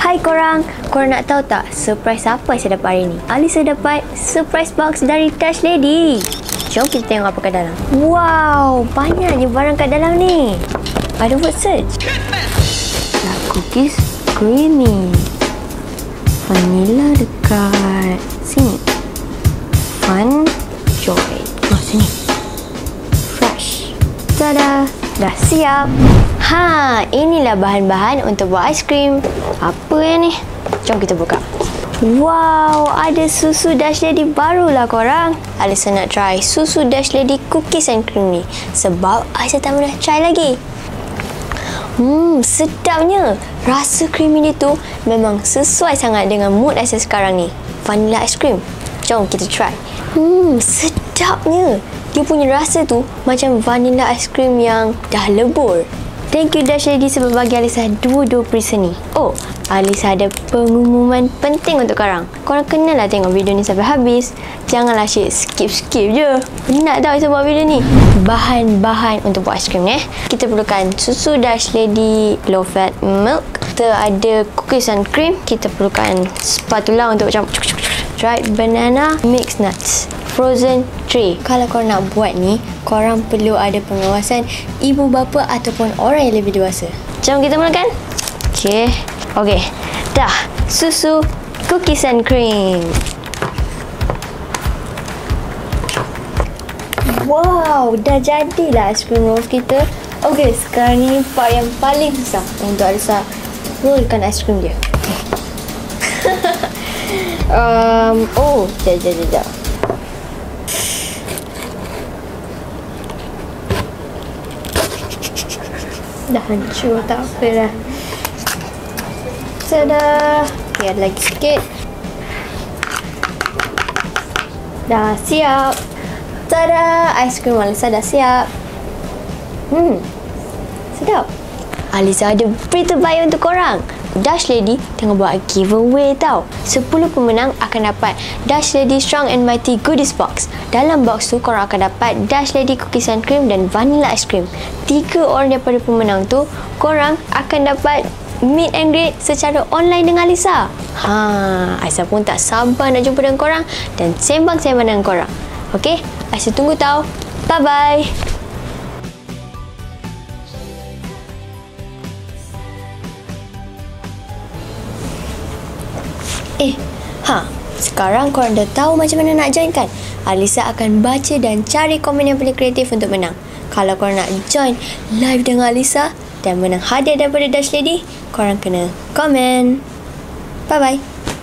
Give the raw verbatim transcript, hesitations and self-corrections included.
Hai korang, korang nak tahu tak surprise apa saya dapat hari ni? Alyssa dapat surprise box dari Dash Lady. Jom kita tengok apa kat dalam. Wow, banyaknya barang kat dalam ni. Ada word search. Nah, cookies creamy. Vanilla dekat sini. Fun, joy. Oh, sini. Fresh. Tada, dah siap. Ha, inilah bahan-bahan untuk buat aiskrim. Apa yang ni? Jom kita buka. Wow, ada susu Dash Lady barulah korang. Alyssa nak try susu Dash Lady cookies and cream ni sebab Alyssa tak pernah try lagi. Hmm, sedapnya. Rasa creamy ni tu memang sesuai sangat dengan mood Alyssa sekarang ni. Vanilla ice cream. Jom kita try. Hmm, sedapnya. Dia punya rasa tu macam vanilla ice cream yang dah lebur. Thank you Dash Lady sebab bagi Alyssa dua-dua perisa ni. Oh, Alyssa ada pengumuman penting untuk korang. Korang kenalah tengok video ni sampai habis. Janganlah asyik skip-skip je. Nak tahu Alyssa buat video ni? Bahan-bahan untuk buat aiskrim ni eh. Kita perlukan susu Dash Lady low fat milk. Kita ada cookies and cream. Kita perlukan spatula untuk macam dried banana, mixed nuts, frozen tray. Kalau korang nak buat ni, korang perlu ada pengawasan ibu bapa ataupun orang yang lebih dewasa. Jom kita mulakan. Okey. Okey. Dah. Susu, cookies and cream. Wow, dah jadilah aiskrim rolls kita. Okey, sekarang ni part yang paling susah untuk Alyssa rollkan aiskrim dia. um, oh, jap jap jap. Dah hancur, tak apa dah. Tada. Okay, ada lagi sikit. Dah siap. Tada, aiskrim Alyssa dah siap. Hmm, sedap. Alyssa ada berita baik untuk korang. Dash Lady tengah buat giveaway tau. sepuluh pemenang akan dapat Dash Lady Strong and Mighty Goodies Box. Dalam box tu korang akan dapat Dash Lady Cookies and Cream dan Vanilla Ice Cream. Tiga orang daripada pemenang tu korang akan dapat meet and greet secara online dengan Alyssa. Ha, Alyssa pun tak sabar nak jumpa dengan korang dan sembang-sembang dengan korang. Okey, Alyssa tunggu tau. Bye bye. Eh, ha, sekarang korang dah tahu macam mana nak join kan? Alyssa akan baca dan cari komen yang paling kreatif untuk menang. Kalau korang nak join live dengan Alyssa dan menang hadiah daripada Dash Lady, korang kena komen. Bye-bye.